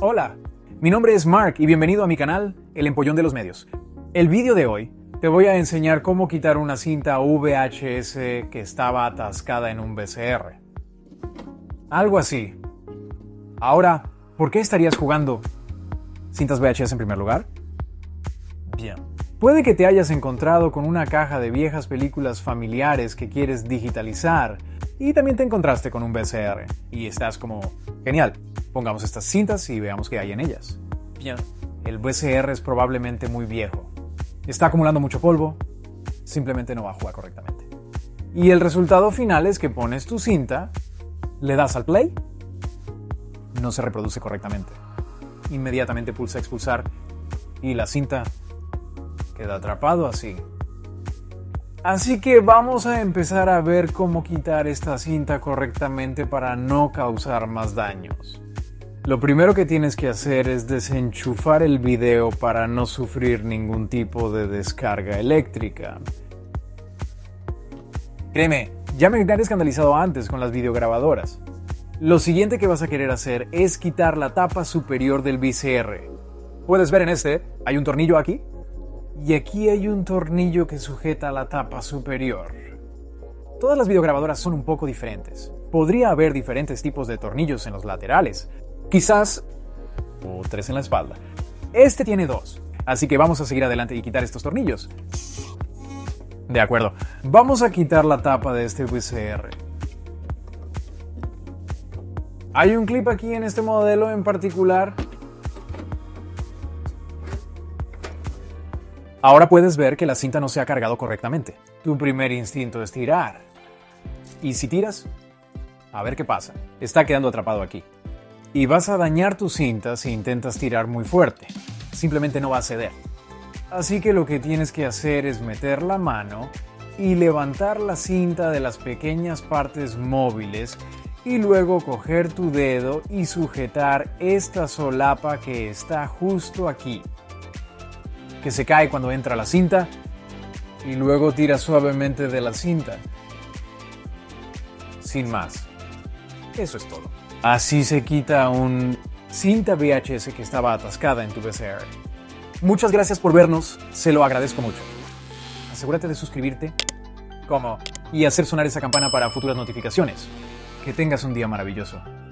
Hola, mi nombre es Mark y bienvenido a mi canal, El Empollón de los Medios. El vídeo de hoy te voy a enseñar cómo quitar una cinta VHS que estaba atascada en un VCR. Algo así. Ahora, ¿por qué estarías jugando cintas VHS en primer lugar? Bien. Puede que te hayas encontrado con una caja de viejas películas familiares que quieres digitalizar y también te encontraste con un VCR y estás como, genial, pongamos estas cintas y veamos qué hay en ellas. Bien, el VCR es probablemente muy viejo, está acumulando mucho polvo, simplemente no va a jugar correctamente. Y el resultado final es que pones tu cinta, le das al play, no se reproduce correctamente. Inmediatamente pulsa expulsar y la cinta queda atrapado así. Así que vamos a empezar a ver cómo quitar esta cinta correctamente para no causar más daños. Lo primero que tienes que hacer es desenchufar el video para no sufrir ningún tipo de descarga eléctrica. Créeme, ya me he escandalizado antes con las videograbadoras. Lo siguiente que vas a querer hacer es quitar la tapa superior del VCR. Puedes ver en este, hay un tornillo aquí. Y aquí hay un tornillo que sujeta la tapa superior. Todas las videograbadoras son un poco diferentes. Podría haber diferentes tipos de tornillos en los laterales. Quizás 3 en la espalda. Este tiene 2. Así que vamos a seguir adelante y quitar estos tornillos. De acuerdo. Vamos a quitar la tapa de este VCR. Hay un clip aquí en este modelo en particular. Ahora puedes ver que la cinta no se ha cargado correctamente. Tu primer instinto es tirar. Y si tiras, a ver qué pasa. Está quedando atrapado aquí. Y vas a dañar tu cinta si intentas tirar muy fuerte. Simplemente no va a ceder. Así que lo que tienes que hacer es meter la mano y levantar la cinta de las pequeñas partes móviles y luego coger tu dedo y sujetar esta solapa que está justo aquí, que se cae cuando entra la cinta, y luego tira suavemente de la cinta. Sin más. Eso es todo. Así se quita una cinta VHS que estaba atascada en tu VCR. Muchas gracias por vernos, se lo agradezco mucho. Asegúrate de suscribirte, y hacer sonar esa campana para futuras notificaciones. Que tengas un día maravilloso.